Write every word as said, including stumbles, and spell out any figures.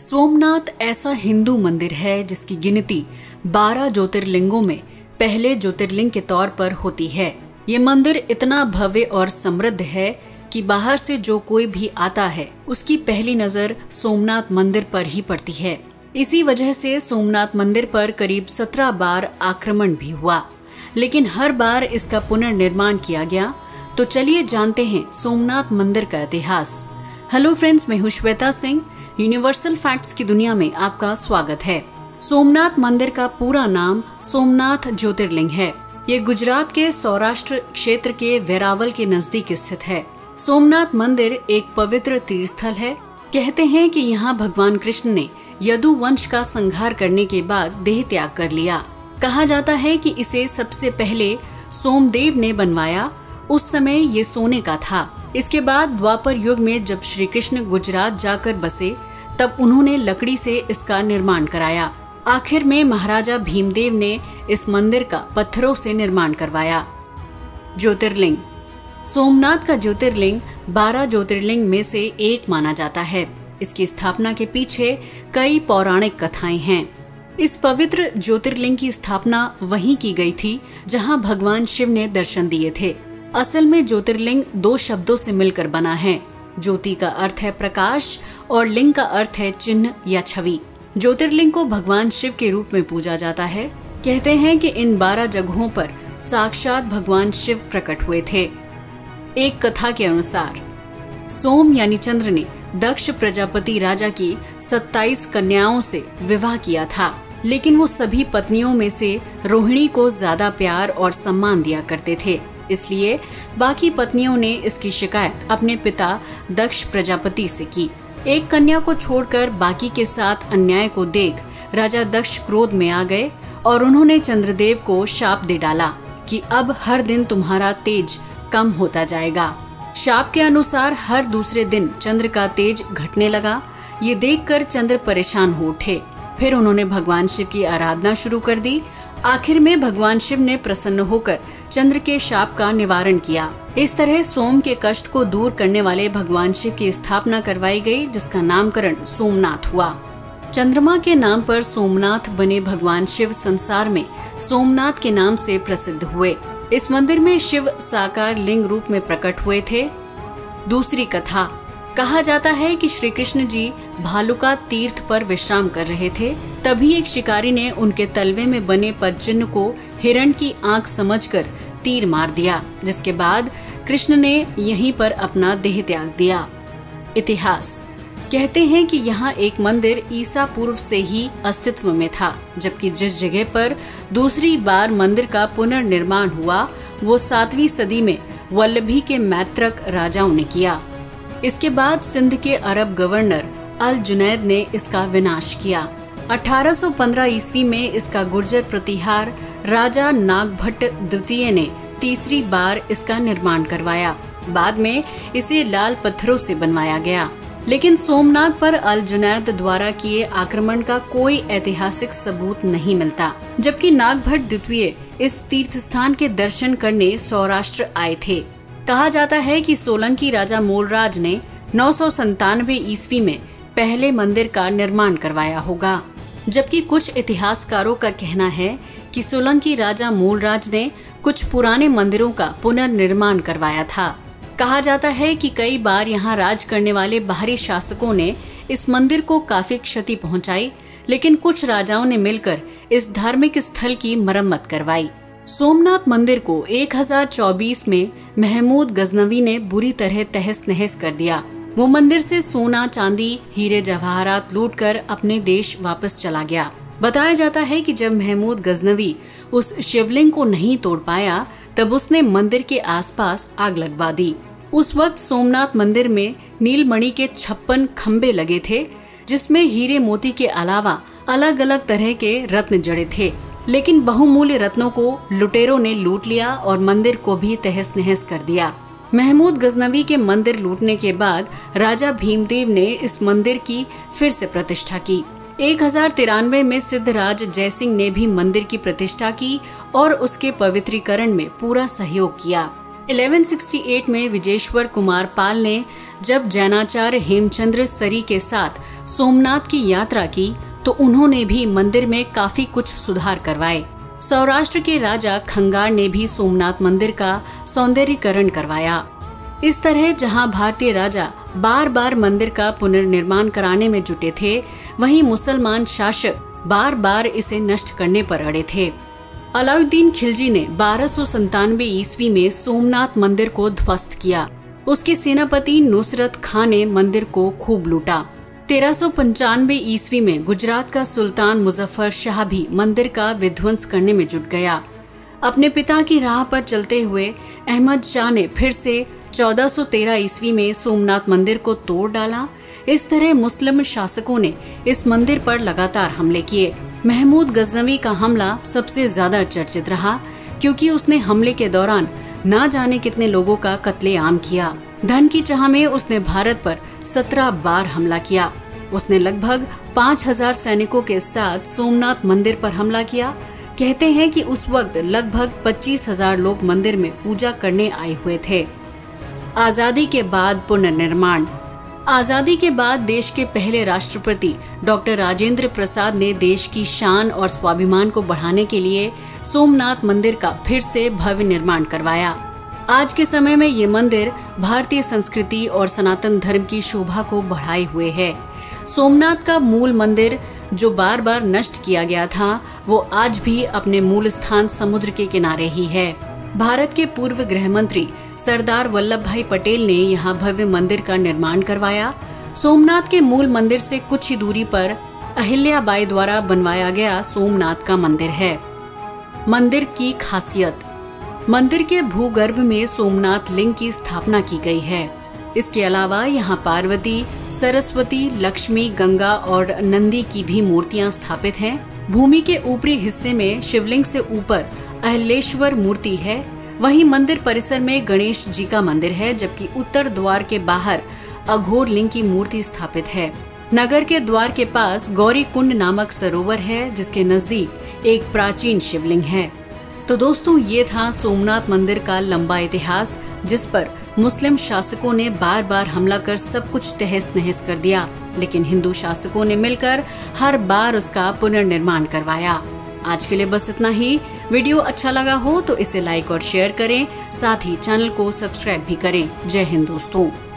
सोमनाथ ऐसा हिंदू मंदिर है जिसकी गिनती बारह ज्योतिर्लिंगों में पहले ज्योतिर्लिंग के तौर पर होती है। ये मंदिर इतना भव्य और समृद्ध है कि बाहर से जो कोई भी आता है उसकी पहली नजर सोमनाथ मंदिर पर ही पड़ती है। इसी वजह से सोमनाथ मंदिर पर करीब सत्रह बार आक्रमण भी हुआ, लेकिन हर बार इसका पुनर्निर्माण किया गया। तो चलिए जानते हैं सोमनाथ मंदिर का इतिहास। हेलो फ्रेंड्स, मैं हूं श्वेता सिंह। यूनिवर्सल फैक्ट्स की दुनिया में आपका स्वागत है। सोमनाथ मंदिर का पूरा नाम सोमनाथ ज्योतिर्लिंग है। ये गुजरात के सौराष्ट्र क्षेत्र के वेरावल के नजदीक स्थित है। सोमनाथ मंदिर एक पवित्र तीर्थस्थल है। कहते हैं कि यहाँ भगवान कृष्ण ने यदु वंश का संहार करने के बाद देह त्याग कर लिया। कहा जाता है कि इसे सबसे पहले सोमदेव ने बनवाया। उस समय ये सोने का था। इसके बाद द्वापर युग में जब श्री कृष्ण गुजरात जाकर बसे तब उन्होंने लकड़ी से इसका निर्माण कराया। आखिर में महाराजा भीमदेव ने इस मंदिर का पत्थरों से निर्माण करवाया। ज्योतिर्लिंग। सोमनाथ का ज्योतिर्लिंग बारह ज्योतिर्लिंग में से एक माना जाता है। इसकी स्थापना के पीछे कई पौराणिक कथाएं हैं। इस पवित्र ज्योतिर्लिंग की स्थापना वहीं की गई थी जहां भगवान शिव ने दर्शन दिए थे। असल में ज्योतिर्लिंग दो शब्दों से मिलकर बना है। ज्योति का अर्थ है प्रकाश और लिंग का अर्थ है चिन्ह या छवि। ज्योतिर्लिंग को भगवान शिव के रूप में पूजा जाता है। कहते हैं कि इन बारह जगहों पर साक्षात भगवान शिव प्रकट हुए थे। एक कथा के अनुसार सोम यानी चंद्र ने दक्ष प्रजापति राजा की सत्ताईस कन्याओं से विवाह किया था, लेकिन वो सभी पत्नियों में से रोहिणी को ज्यादा प्यार और सम्मान दिया करते थे। इसलिए बाकी पत्नियों ने इसकी शिकायत अपने पिता दक्ष प्रजापति से की। एक कन्या को छोड़कर बाकी के साथ अन्याय को देख राजा दक्ष क्रोध में आ गए और उन्होंने चंद्रदेव को शाप दे डाला कि अब हर दिन तुम्हारा तेज कम होता जाएगा। शाप के अनुसार हर दूसरे दिन चंद्र का तेज घटने लगा। ये देखकर चंद्र परेशान हो उठे। फिर उन्होंने भगवान शिव की आराधना शुरू कर दी। आखिर में भगवान शिव ने प्रसन्न होकर चंद्र के शाप का निवारण किया। इस तरह सोम के कष्ट को दूर करने वाले भगवान शिव की स्थापना करवाई गई, जिसका नामकरण सोमनाथ हुआ। चंद्रमा के नाम पर सोमनाथ बने भगवान शिव संसार में सोमनाथ के नाम से प्रसिद्ध हुए। इस मंदिर में शिव साकार लिंग रूप में प्रकट हुए थे। दूसरी कथा। कहा जाता है कि श्री कृष्ण जी भालुका तीर्थ पर विश्राम कर रहे थे। तभी एक शिकारी ने उनके तलवे में बने पदचिन्ह को हिरण की आंख समझकर तीर मार दिया, जिसके बाद कृष्ण ने यहीं पर अपना देह त्याग दिया। इतिहास। कहते हैं कि यहाँ एक मंदिर ईसा पूर्व से ही अस्तित्व में था, जबकि जिस जगह पर दूसरी बार मंदिर का पुनर्निर्माण हुआ वो सातवीं सदी में वल्लभी के मैत्रक राजाओं ने किया। इसके बाद सिंध के अरब गवर्नर अल जुनैद ने इसका विनाश किया। अठारह सौ पंद्रह ईस्वी में इसका गुर्जर प्रतिहार राजा नागभट्ट द्वितीय ने तीसरी बार इसका निर्माण करवाया। बाद में इसे लाल पत्थरों से बनवाया गया, लेकिन सोमनाथ पर अल जुनैद द्वारा किए आक्रमण का कोई ऐतिहासिक सबूत नहीं मिलता। जबकि नागभट्ट द्वितीय इस तीर्थ स्थान के दर्शन करने सौराष्ट्र आए थे। कहा जाता है कि सोलंकी राजा मूलराज ने नौ सौ संतानवे ईस्वी में पहले मंदिर का निर्माण करवाया होगा, जबकि कुछ इतिहासकारों का कहना है कि सोलंकी राजा मूलराज ने कुछ पुराने मंदिरों का पुनर्निर्माण करवाया था। कहा जाता है कि कई बार यहाँ राज करने वाले बाहरी शासकों ने इस मंदिर को काफी क्षति पहुंचाई, लेकिन कुछ राजाओं ने मिलकर इस धार्मिक स्थल की मरम्मत करवाई। सोमनाथ मंदिर को एक हज़ार चौबीस में महमूद गजनवी ने बुरी तरह तहस नहस कर दिया। वो मंदिर से सोना, चांदी, हीरे जवाहरात लूटकर अपने देश वापस चला गया। बताया जाता है कि जब महमूद गजनवी उस शिवलिंग को नहीं तोड़ पाया तब उसने मंदिर के आसपास आग लगवा दी। उस वक्त सोमनाथ मंदिर में नीलमणि के छप्पन खम्भे लगे थे, जिसमें हीरे मोती के अलावा अलग अलग तरह के रत्न जड़े थे, लेकिन बहुमूल्य रत्नों को लुटेरों ने लूट लिया और मंदिर को भी तहस नहस कर दिया। महमूद गजनवी के मंदिर लूटने के बाद राजा भीमदेव ने इस मंदिर की फिर से प्रतिष्ठा की। एक हजार तिरानवे में सिद्धराज जयसिंह ने भी मंदिर की प्रतिष्ठा की और उसके पवित्रीकरण में पूरा सहयोग किया। ग्यारह सौ अड़सठ में विजेश्वर कुमार पाल ने जब जैनाचार्य हेमचंद्र सरी के साथ सोमनाथ की यात्रा की तो उन्होंने भी मंदिर में काफी कुछ सुधार करवाए। सौराष्ट्र के राजा खंगार ने भी सोमनाथ मंदिर का सौंदर्यीकरण करवाया। इस तरह जहां भारतीय राजा बार बार मंदिर का पुनर्निर्माण कराने में जुटे थे, वहीं मुसलमान शासक बार बार इसे नष्ट करने पर अड़े थे। अलाउद्दीन खिलजी ने बारह सौ संतानवे ईस्वी में सोमनाथ मंदिर को ध्वस्त किया। उसके सेनापति नुसरत खां ने मंदिर को खूब लूटा। तेरह सौ पंचानवे ईस्वी में गुजरात का सुल्तान मुजफ्फर शाह भी मंदिर का विध्वंस करने में जुट गया। अपने पिता की राह पर चलते हुए अहमद शाह ने फिर से चौदह सौ तेरह ईस्वी में सोमनाथ मंदिर को तोड़ डाला। इस तरह मुस्लिम शासकों ने इस मंदिर पर लगातार हमले किए। महमूद गजनवी का हमला सबसे ज्यादा चर्चित रहा, क्योंकि उसने हमले के दौरान न जाने कितने लोगों का कत्लेआम किया। धन की चाह में उसने भारत पर सत्रह बार हमला किया। उसने लगभग पाँच हजार सैनिकों के साथ सोमनाथ मंदिर पर हमला किया। कहते हैं कि उस वक्त लगभग पच्चीस हजार लोग मंदिर में पूजा करने आए हुए थे। आजादी के बाद पुनर्निर्माण। आजादी के बाद देश के पहले राष्ट्रपति डॉक्टर राजेंद्र प्रसाद ने देश की शान और स्वाभिमान को बढ़ाने के लिए सोमनाथ मंदिर का फिर से भव्य निर्माण करवाया। आज के समय में ये मंदिर भारतीय संस्कृति और सनातन धर्म की शोभा को बढ़ाए हुए है। सोमनाथ का मूल मंदिर जो बार बार नष्ट किया गया था, वो आज भी अपने मूल स्थान समुद्र के किनारे ही है। भारत के पूर्व गृह मंत्री सरदार वल्लभ भाई पटेल ने यहाँ भव्य मंदिर का निर्माण करवाया। सोमनाथ के मूल मंदिर से कुछ ही दूरी पर अहिल्याबाई द्वारा बनवाया गया सोमनाथ का मंदिर है। मंदिर की खासियत। मंदिर के भूगर्भ में सोमनाथ लिंग की स्थापना की गई है। इसके अलावा यहाँ पार्वती, सरस्वती, लक्ष्मी, गंगा और नंदी की भी मूर्तियाँ स्थापित हैं। भूमि के ऊपरी हिस्से में शिवलिंग से ऊपर अहिलेश्वर मूर्ति है। वहीं मंदिर परिसर में गणेश जी का मंदिर है, जबकि उत्तर द्वार के बाहर अघोर लिंग की मूर्ति स्थापित है। नगर के द्वार के पास गौरी कुंड नामक सरोवर है, जिसके नजदीक एक प्राचीन शिवलिंग है। तो दोस्तों, ये था सोमनाथ मंदिर का लंबा इतिहास, जिस पर मुस्लिम शासकों ने बार बार हमला कर सब कुछ तहस नहस कर दिया, लेकिन हिंदू शासकों ने मिलकर हर बार उसका पुनर्निर्माण करवाया। आज के लिए बस इतना ही। वीडियो अच्छा लगा हो तो इसे लाइक और शेयर करें, साथ ही चैनल को सब्सक्राइब भी करें। जय हिंद दोस्तों।